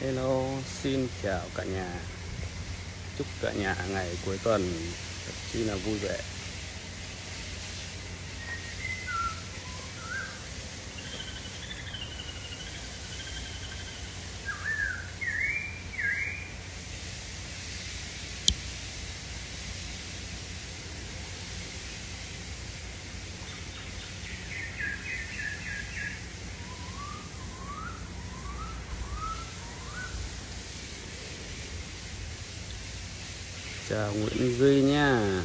Hello, xin chào cả nhà. Chúc cả nhà ngày cuối tuần thật chi là vui vẻ. Chào Nguyễn Duy nha.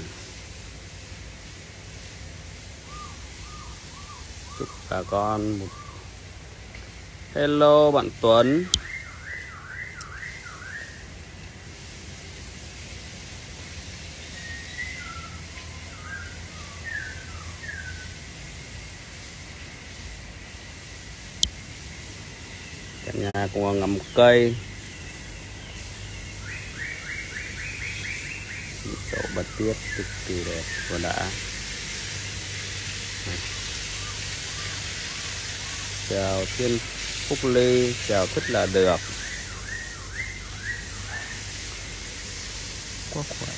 Chúc bà con một hello bạn Tuấn. Cả nhà cùng ngắm cây. Chậu bạch tuyết cực kỳ đẹp và đã. Chào Thiên Phúc Ly, chào Thích là được. Quá khỏe.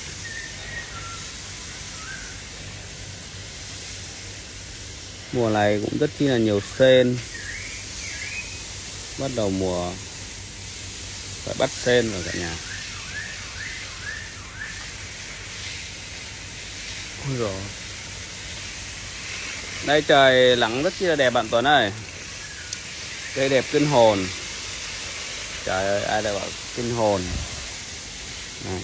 Mùa này cũng rất chi là nhiều sen. Bắt đầu mùa phải bắt sen rồi cả nhà. Ôi rồi. Đây trời nắng rất là đẹp bạn Tuấn ơi. Cây đẹp kinh hồn. Trời ơi, ai đã bảo kinh hồn. Đấy.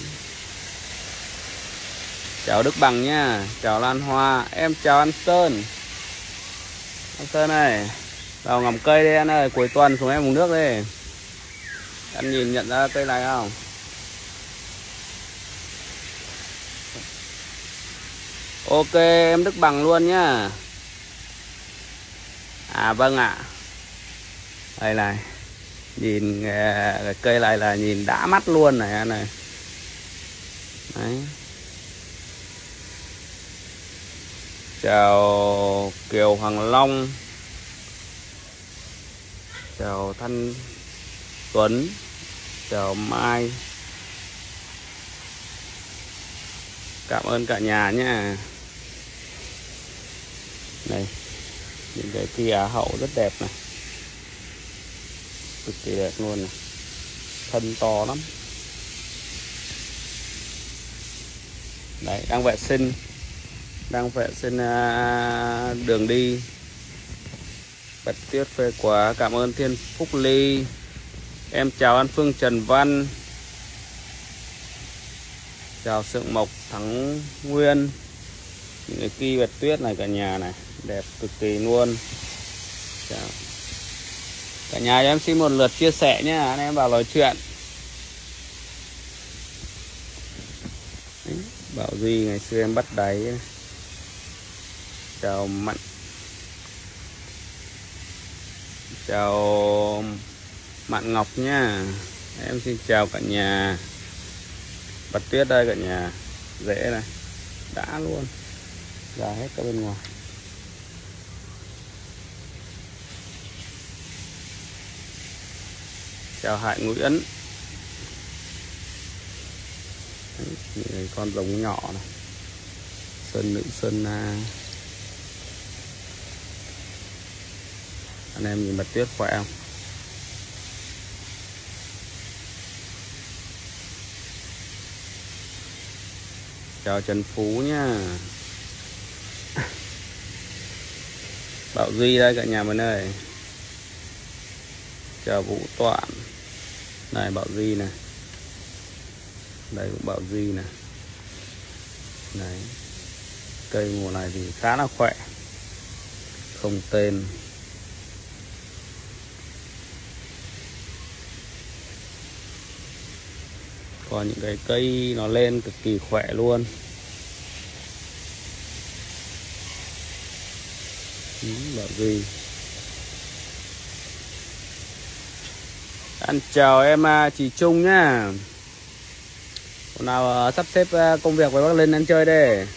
Chào Đức Bằng nha. Chào Lan Hoa. Em chào An Sơn. An Sơn này, vào ngắm cây đi anh ơi. Cuối tuần xuống em uống nước đi. Anh nhìn nhận ra cây này không? Ok em Đức Bằng luôn nhá. À vâng ạ. Đây này. Nhìn cái cây này là nhìn đã mắt luôn này anh này. Đấy. Chào Kiều Hoàng Long. Chào Thanh Tuấn. Chào Mai. Cảm ơn cả nhà nhé. Này, những cái kia Á hậu rất đẹp này. Cực kỳ đẹp luôn này. Thân to lắm. Đấy, đang vệ sinh. Đang vệ sinh đường đi. Bạch tuyết phê quá. Cảm ơn Thiên Phúc Ly. Em chào An Phương Trần Văn. Chào Sượng Mộc Thắng Nguyên. Những cái kỳ bạch tuyết này cả nhà này. Đẹp cực kỳ luôn. Chào. Cả nhà cho em xin một lượt chia sẻ nhé. Anh em vào nói chuyện. Đấy, Bảo Duy ngày xưa em bắt đáy. Chào Mặn. Chào Mạn Ngọc nha. Em xin chào cả nhà. Bạch tuyết đây cả nhà. Rễ này. Đã luôn. Ra hết cả bên ngoài. Chào Hải Nguyễn. Đấy, con giống nhỏ này. Sơn nữ sơn anh em nhìn bạch tuyết khỏe không? Chào Trần Phú nha. Bảo Duy đây cả nhà mình ơi. Chào Vũ Toạn. Này Bảo Duy này. Đây cũng Bảo Duy này. Đấy. Cây mùa này thì khá là khỏe. Không tên. Còn những cái cây nó lên cực kỳ khỏe luôn. Bảo Duy. Anh chào em chị Trung nhá. Hôm nào sắp xếp công việc với bác lên ăn chơi đây.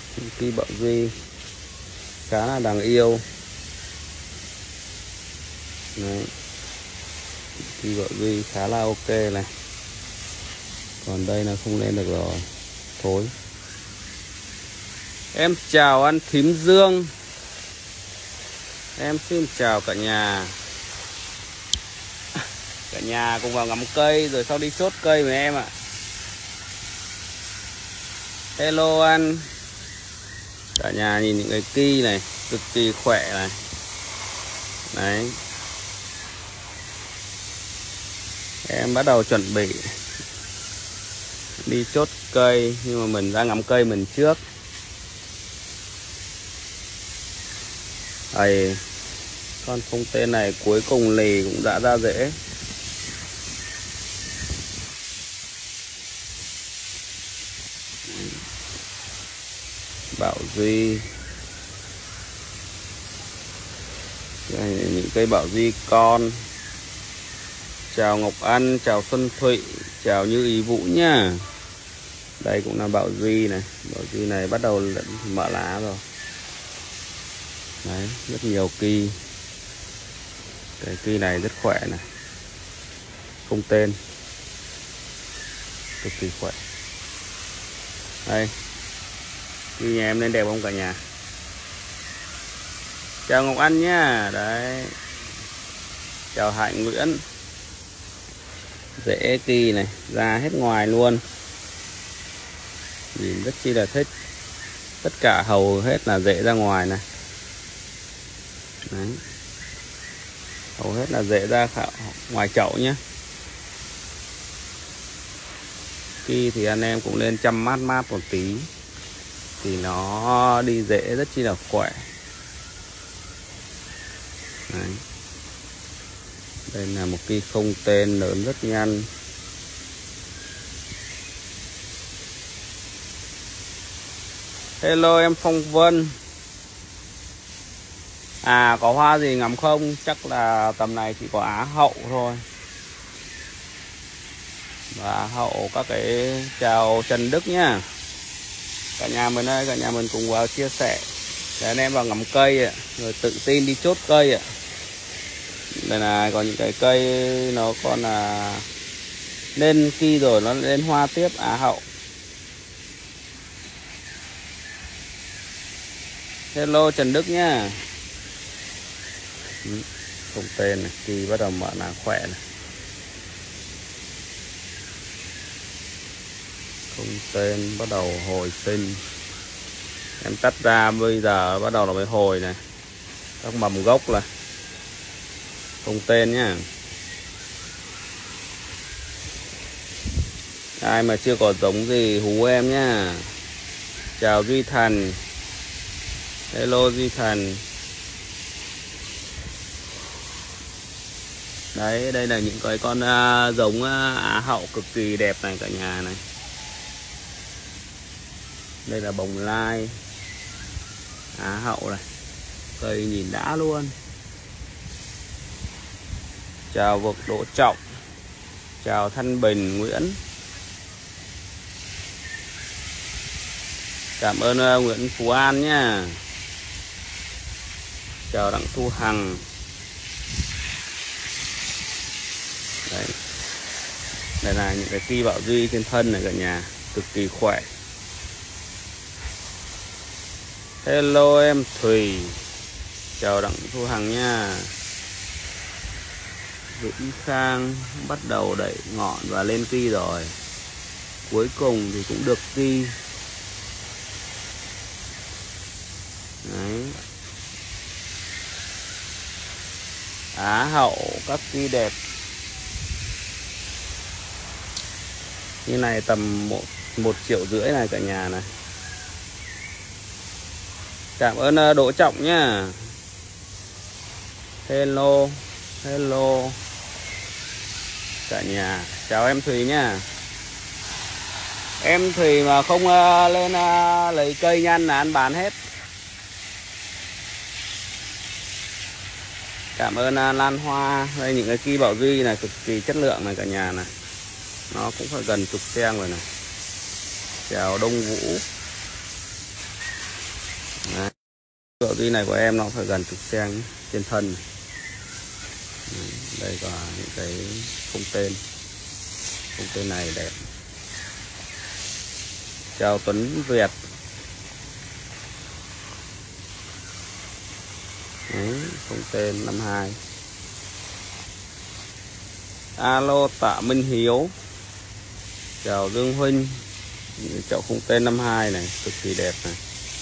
Kỳ Bảo Duy khá là đáng yêu. Đấy. Kỳ Bảo Duy khá là ok này. Còn đây là không lên được rồi, thối. Em chào anh Thím Dương. Em xin chào cả nhà. Cả nhà cùng vào ngắm cây rồi sau đi chốt cây với em ạ. Hello anh. Cả nhà nhìn những cái kỳ này cực kỳ khỏe này. Đấy. Em bắt đầu chuẩn bị đi chốt cây, nhưng mà mình ra ngắm cây mình trước. Đây, con không tên này cuối cùng lì cũng đã ra rễ. Bảo Duy. Đây, những cây Bảo Duy con. Chào Ngọc Anh, chào Xuân Thụy, chào Như Ý Vũ nha. Đây cũng là Bảo Duy này. Bảo Duy này bắt đầu mở lá rồi. Đấy, rất nhiều kỳ. Cái kỳ này rất khỏe này. Không tên. Cực kỳ khỏe. Đây. Kỳ nhà em lên đẹp không cả nhà? Chào Ngọc Anh nhá. Đấy. Chào Hạnh Nguyễn. Rễ kỳ này ra hết ngoài luôn. Nhìn rất chi là thích. Tất cả hầu hết là rễ ra ngoài này. Đấy. Hầu hết là rễ ra ngoài chậu nhé. Kỳ thì anh em cũng lên chăm mát một tí thì nó đi rễ rất chi là khỏe. Đấy. Đây là một cây không tên lớn rất nhanh. Hello em Phong Vân. À, có hoa gì ngắm không? Chắc là tầm này chỉ có Á Hậu thôi. Và Á Hậu các cái. Chào Trần Đức nhá. Cả nhà mình ơi, cả nhà mình cùng vào chia sẻ để anh em vào ngắm cây ạ, rồi tự tin đi chốt cây ạ. Đây là có những cái cây nó còn là lên kỳ rồi nó lên hoa tiếp. Á Hậu. Hello Trần Đức nhá. Không tên này, kỳ bắt đầu mở là khỏe này. Không tên bắt đầu hồi sinh. Em tắt ra bây giờ bắt đầu là mới hồi này. Các mầm gốc là không tên nhá. Ai mà chưa có giống gì hú em nhá. Chào Duy Thần. Hello Duy Thần. Đấy, đây là những cái con giống Á Hậu cực kỳ đẹp này cả nhà này. Đây là bồng lai Á Hậu này. Cây nhìn đã luôn. Chào Vực Đỗ Trọng. Chào Thanh Bình Nguyễn. Cảm ơn Nguyễn Phú An nhá. Chào Đặng Thu Hằng. Đấy. Đây là những cái kỳ Bảo Duy trên thân này cả nhà. Cực kỳ khỏe. Hello em Thùy. Chào Đặng Thu Hằng nha. Vĩnh Khang bắt đầu đẩy ngọn và lên kỳ rồi. Cuối cùng thì cũng được kỳ. Đấy. Á Hậu các kỳ đẹp. Như này tầm 1,5 triệu này cả nhà này. Cảm ơn Đỗ Trọng nhá. Hello. Hello cả nhà. Chào em Thùy nhá. Em Thùy mà không lên lấy cây nhăn là ăn bán hết. Cảm ơn Lan Hoa. Đây những cái kỳ Bảo Duy này cực kỳ chất lượng này cả nhà này. Nó cũng phải gần chục sen rồi này. Chào Đông Vũ. Đấy. Độ tuy này của em nó phải gần chục cm trên thân. Đây có những cái không tên này đẹp. Chào Tuấn Việt. Đấy, không tên 52. Alo Tạ Minh Hiếu. Chào Dương Huynh. Chậu không tên 52 này cực kỳ đẹp này.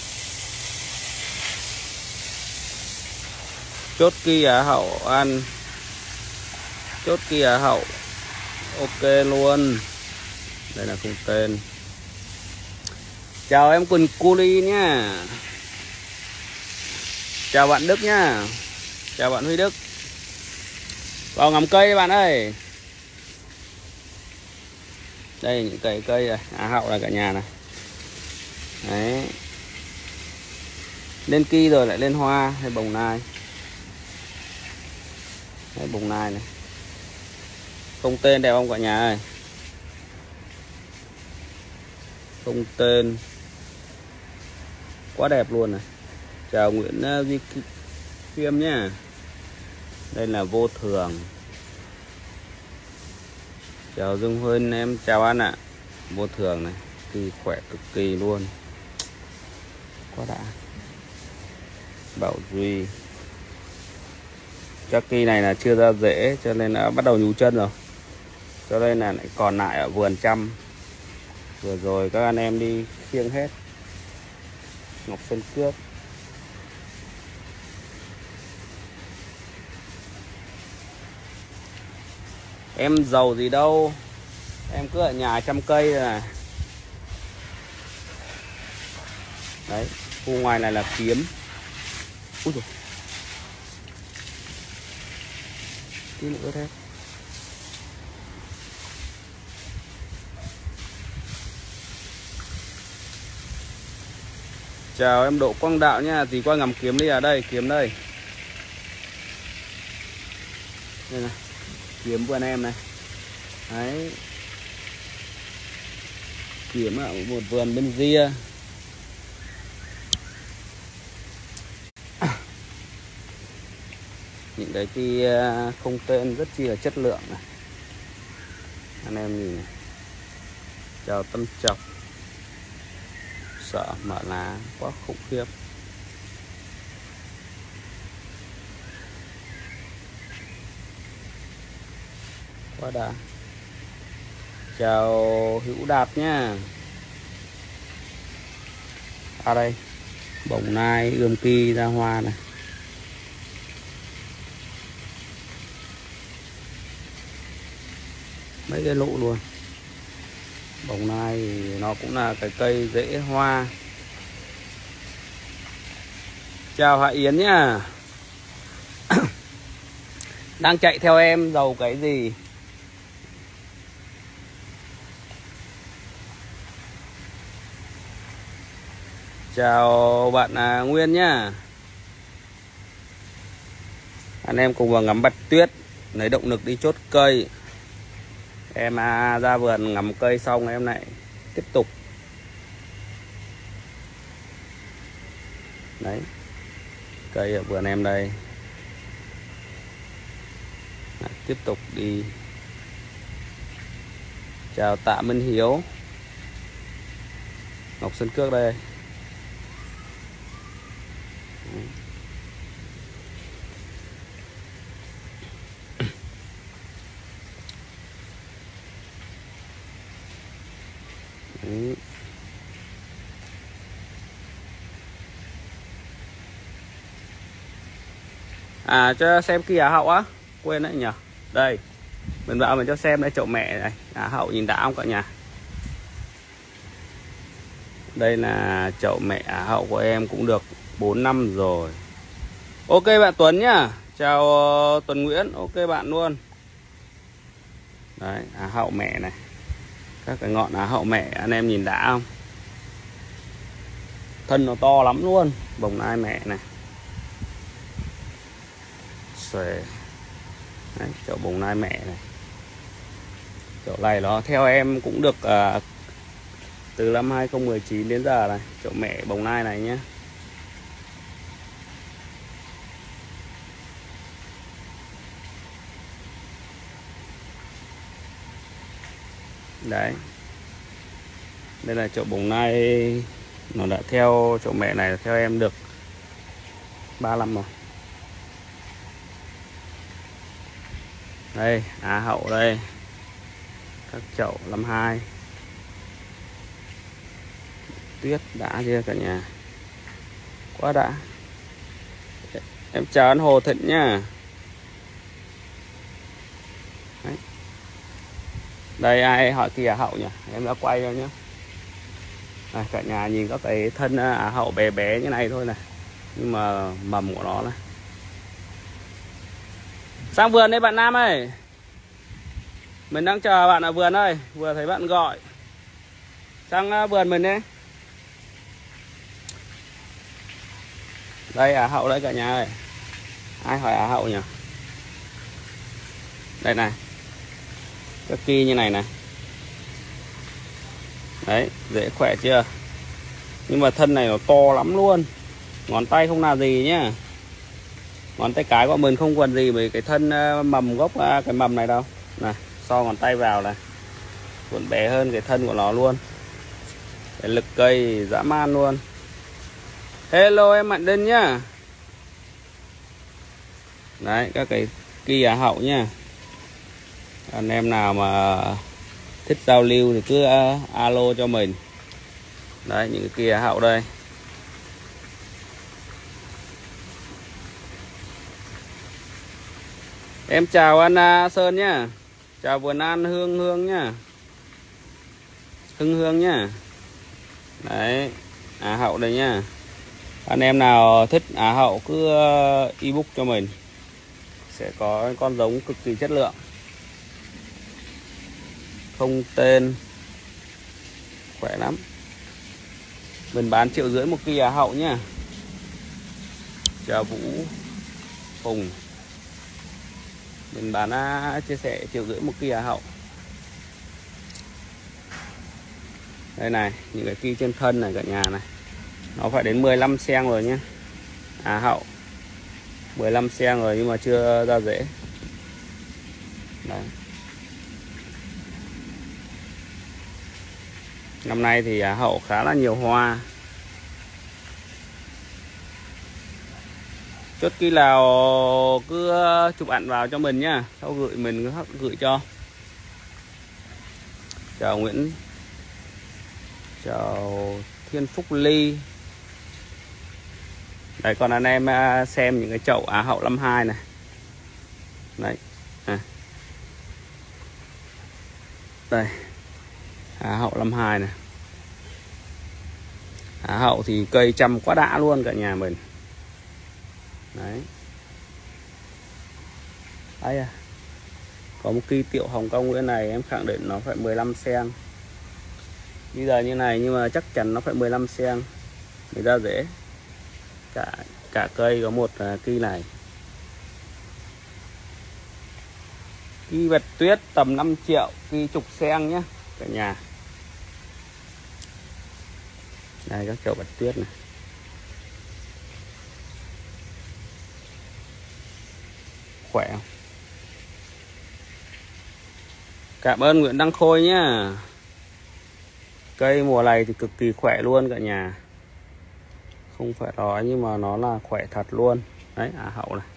Chốt Kỳ Á Hậu ăn. Chốt Kỳ Á Hậu. Ok luôn. Đây là không tên. Chào em Quỳnh Culi nhá. Chào bạn Đức nhá. Chào bạn Huy Đức. Vào ngắm cây bạn ơi. Đây những cây Á Hậu là cả nhà này. Đấy. Lên Kỳ rồi lại lên hoa hay bồng nai. Đấy, bồng nai này. Không tên đẹp không cả nhà ơi. Không tên quá đẹp luôn này. Chào Nguyễn Duy Khiêm nhá. Đây là Vô Thường. Chào Dương Huynh, em chào anh ạ. Vô Thường này, kỳ khỏe cực kỳ luôn. Quá đã. Bảo Duy. Chắc kỳ này là chưa ra rễ cho nên đã bắt đầu nhú chân rồi. Cho nên là lại còn lại ở vườn trăm. Vừa rồi các anh em đi khiêng hết. Ngọc Sơn Cước. Em giàu gì đâu. Em cứ ở nhà chăm cây rồi này. Đấy, khu ngoài này là kiếm. Úi dồi. Tí nữa thế. Chào em Độ Quang Đạo nha. Thì qua ngắm kiếm đi. À đây, kiếm đây. Đây này. Kiếm vườn em này. Đấy. Kiếm ở một vườn bên ria. Những cái không tên rất chi là chất lượng này. Anh em nhìn này. Chào Tâm Chọc. Sợ mở lá quá khủng khiếp. Quá đã. Chào Hữu Đạt nhá. À đây, bồng nai ươm kỳ ra hoa này. Mấy cái lụ luôn. Bồng nai thì nó cũng là cái cây dễ hoa. Chào Hạ Yến nhá. Đang chạy theo em giàu cái gì? Chào bạn Nguyên nhá. Anh em cùng vào ngắm bạch tuyết, lấy động lực đi chốt cây. Em ra vườn ngắm cây xong em lại tiếp tục. Đấy. Cây ở vườn em đây. Lại tiếp tục đi. Chào Tạ Minh Hiếu. Ngọc Sơn Cước đây. Đấy. À cho xem kia Á Hậu á. Quên đấy nhỉ. Đây. Mình vào mình cho xem đây chậu mẹ này. Á Hậu nhìn đã không cả nhà. Đây là chậu mẹ Á Hậu của em cũng được 4 năm rồi. Ok bạn Tuấn nhá. Chào Tuấn Nguyễn. Ok bạn luôn. Đấy, Á Hậu mẹ này. Các cái ngọn Á Hậu mẹ anh em nhìn đã không? Thân nó to lắm luôn. Bồng nai mẹ này. Xòe. Đấy, chậu bồng nai mẹ này. Chậu này nó theo em cũng được từ năm 2019 đến giờ này. Chậu mẹ bồng nai này nhé. Đấy, đây là chậu bồng lai, nó đã theo chậu mẹ này theo em được 3 năm rồi. Đây Á Hậu đây, các chậu 52 tuyết đã chưa cả nhà, quá đã. Em chào anh Hồ Thịnh nhá. Đấy. Đây ai hỏi kỳ Á Hậu nhỉ, em đã quay cho nhé. Cả nhà nhìn có cái thân Á Hậu bé bé như này thôi này, nhưng mà mầm của nó này. Sang vườn đấy bạn Nam ơi, mình đang chờ bạn ở vườn ơi, vừa thấy bạn gọi. Sang vườn mình đấy. Đây Á Hậu đấy cả nhà ơi. Ai hỏi Á Hậu nhỉ? Đây này, các kỳ như này này. Đấy, dễ khỏe chưa? Nhưng mà thân này nó to lắm luôn, ngón tay không là gì nhá. Ngón tay cái của mình không còn gì với cái thân mầm gốc cái mầm này đâu. Này, so ngón tay vào này, còn bé hơn cái thân của nó luôn. Cái lực cây dã man luôn. Hello em Mạnh Đinh nhá. Đấy, các cái kỳ Á Hậu nhá. Anh em nào mà thích giao lưu thì cứ alo cho mình. Đấy, những cái kỳ Á Hậu đây. Em chào anh Sơn nhá. Chào vườn An Hương nhá. Hương nhá. Đấy, Á Hậu đây nhá. Anh em nào thích Á Hậu cứ ebook cho mình, sẽ có con giống cực kỳ chất lượng, không tên, khỏe lắm. Mình bán 1,5 triệu một kỳ Á Hậu nhá. Chào Vũ Hùng. Mình bán chia sẻ 1,5 triệu một kỳ Á Hậu. Đây này, những cái kỳ trên thân này cả nhà này, nó phải đến 15 cm rồi nhé. Á Hậu 15 cm rồi nhưng mà chưa ra rễ. Đấy. Năm nay thì Á Hậu khá là nhiều hoa. Chốt kỳ nào cứ chụp ảnh vào cho mình nhá, sau gửi mình gửi cho. Chào Nguyễn, chào Thiên Phúc Ly. Đấy, còn anh em xem những cái chậu Á Hậu 52 này. Đấy. Đây. Á Hậu 52 này. Á Hậu thì cây chăm quá đã luôn cả nhà mình. Đấy. Đây à. Có một kỳ Tiểu Hồng Kông Nguyễn này em khẳng định nó phải 15 cm. Bây giờ như này nhưng mà chắc chắn nó phải 15 cm mới ra rễ. Cả cây có một kỳ này. Kỳ Bạch Tuyết tầm 5 triệu, kỳ trục sen nhé cả nhà. Đây các chậu Bạch Tuyết này. Khỏe không? Cảm ơn Nguyễn Đăng Khôi nhá. Cây mùa này thì cực kỳ khỏe luôn cả nhà. Không phải nói nhưng mà nó là khỏe thật luôn. Đấy, Á Hậu này.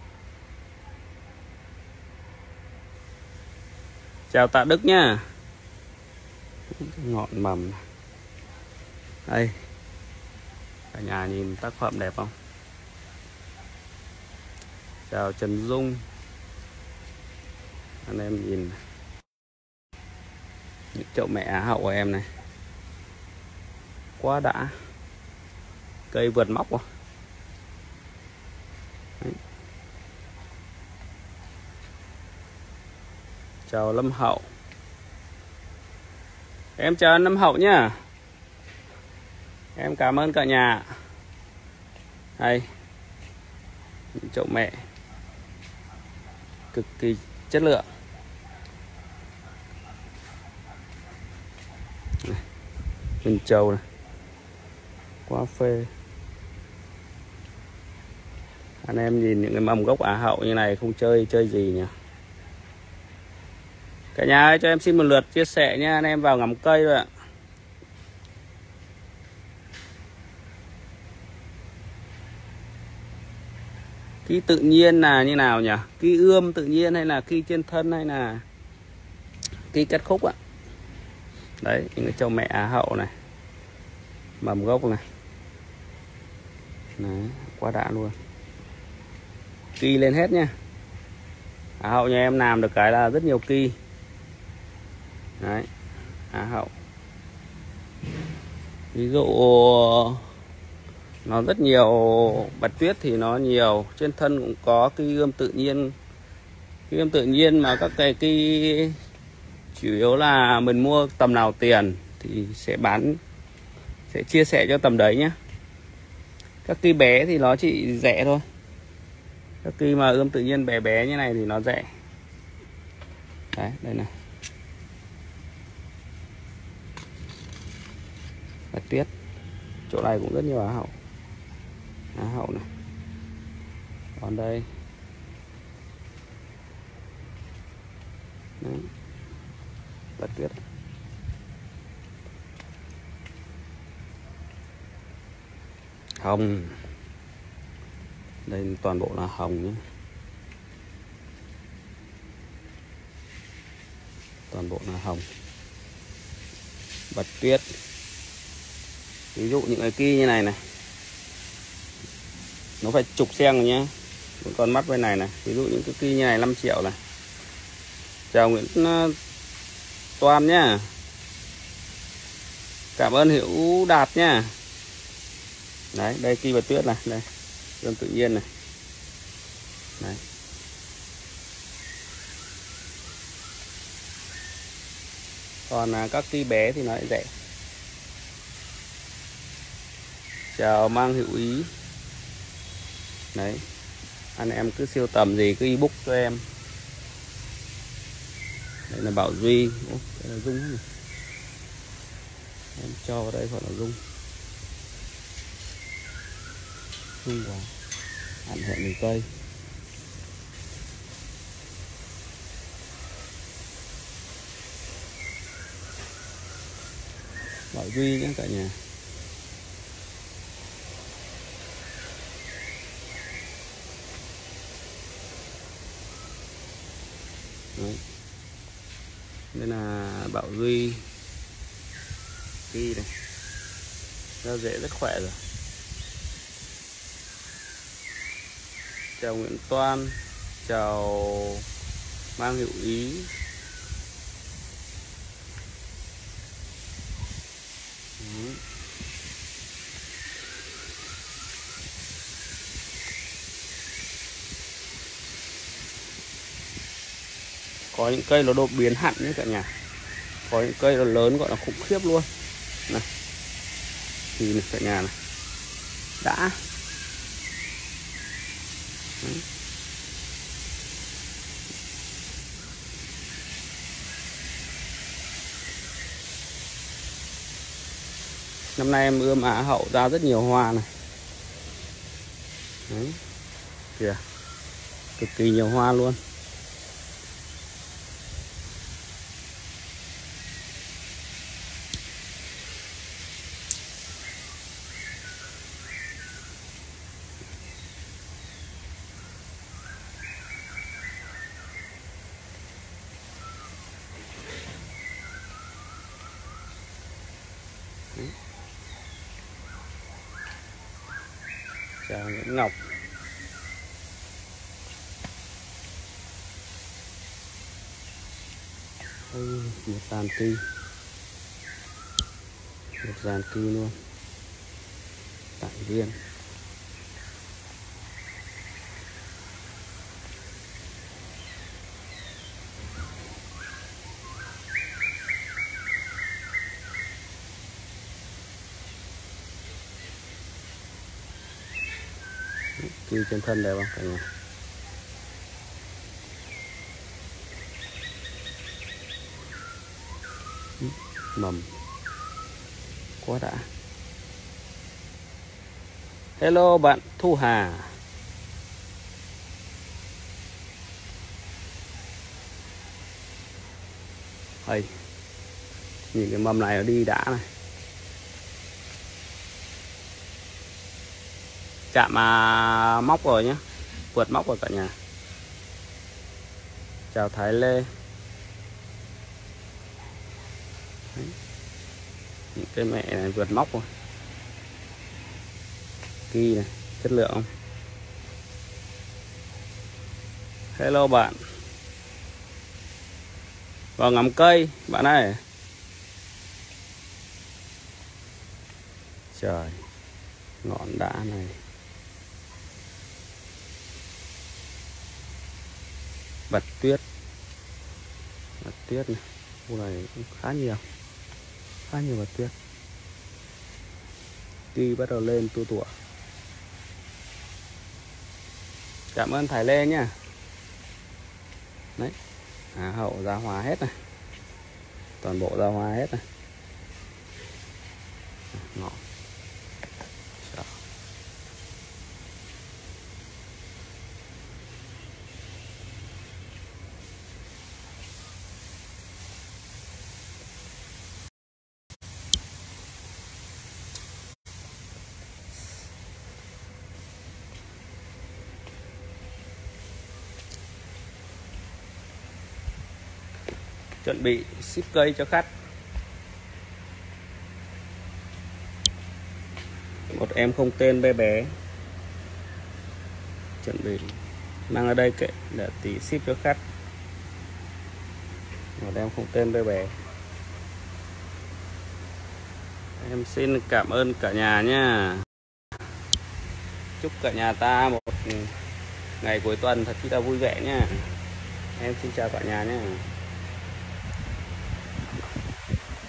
Chào Tạ Đức nhá. Ngọn mầm này. Đây. Cả nhà nhìn tác phẩm đẹp không? Chào Trần Dung. Anh em nhìn những chậu mẹ Á Hậu của em này, quá đã. Cây vượt móc rồi. Đấy. Chào Lâm Hậu. Em chào anh Lâm Hậu nhá. Em cảm ơn cả nhà. Đây, những chậu mẹ cực kỳ chất lượng. Hình trầu này, quá phê. Anh em nhìn những cái mầm gốc Á Hậu như này không chơi gì nhỉ. Cả nhà ơi, cho em xin một lượt chia sẻ nha, anh em vào ngắm cây rồi ạ. Ki tự nhiên là như nào nhỉ? Ki ươm tự nhiên hay là ki trên thân hay là ki cắt khúc ạ? Đấy, những cái châu mẹ Á Hậu này, mầm gốc này. Đấy, quá đã luôn. Ki lên hết nha. Á Hậu nhà em làm được cái là rất nhiều ki. Đấy, Á Hậu. Ví dụ nó rất nhiều, bạch tuyết thì nó nhiều, trên thân cũng có ki ươm tự nhiên. Ki ươm tự nhiên mà các cái ki chủ yếu là mình mua tầm nào tiền thì sẽ bán, sẽ chia sẻ cho tầm đấy nhé. Các ki bé thì nó chỉ rẻ thôi. Các ki mà ươm tự nhiên bé bé như này thì nó rẻ. Đấy, đây này. Bạch tuyết. Chỗ này cũng rất nhiều Á Hậu. Á Hậu này. Còn đây. Đấy. Bạch tuyết. Hồng. Đây toàn bộ là hồng nhé. Toàn bộ là hồng. Bạch tuyết. Ví dụ những cái ki như này này, nó phải chục sen rồi nhé. Những con mắt bên này này, ví dụ những cái ki như này 5 triệu này. Chào Nguyễn Toàn nhá. Cảm ơn Hữu Đạt nhá. Đấy, đây ki bạch tuyết này, đây. Ươm tự nhiên này. Đấy. Còn các ki bé thì nó lại rẻ. Chào Mang Hữu Ý. Đấy. Anh em cứ siêu tầm gì cứ ebook cho em. Đây là Bảo Duy. Ủa, đây là rung này. Em cho vào đây gọi là rung. Rung vào. Ảnh hưởng đến cây. Bảo Duy nhé cả nhà. Đấy. Đây là Bảo Duy. Ki này. Rau rễ rất khỏe rồi. Chào Nguyễn Toan. Chào Mang Hữu Ý. Có những cây nó đột biến hẳn nhé cả nhà. Có những cây nó lớn gọi là khủng khiếp luôn. Này. Nhìn này cả nhà này. Đã. Đấy. Năm nay em ươm Á Hậu ra rất nhiều hoa này. Đấy. Kìa. Cực kỳ nhiều hoa luôn. Chào Nguyễn Ngọc. Một dàn ki. Một dàn ki luôn. Tặng viên. Ki trên thân đẹp không cả nhà? Mầm quá đã. Hello bạn Thu Hà. Hay nhìn cái mâm này nó đi đã này. Chạm mà móc rồi nhá, vượt móc rồi cả nhà. Chào Thái Lê. Đấy. Những cây mẹ này vượt móc rồi. Kỳ này, chất lượng không? Hello bạn. Vào ngắm cây bạn ơi. Trời, ngọn đá này. Bạch tuyết. Bạch tuyết này, khu này cũng khá nhiều bạch tuyết. Tuy bắt đầu lên tua tủa. Cảm ơn Thái Lê nhá. Đấy, hậu ra hoa hết này, toàn bộ ra hoa hết này. Ngọn. Chuẩn bị ship cây cho khách. Một em không tên bé bé, chuẩn bị mang ở đây kệ để tí ship cho khách. Một em không tên bé bé. Em xin cảm ơn cả nhà nha. Chúc cả nhà ta một ngày cuối tuần thật là vui vẻ nha. Em xin chào cả nhà nhé.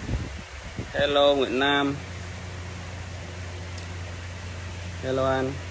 Hello Nguyễn Nam. Hello anh.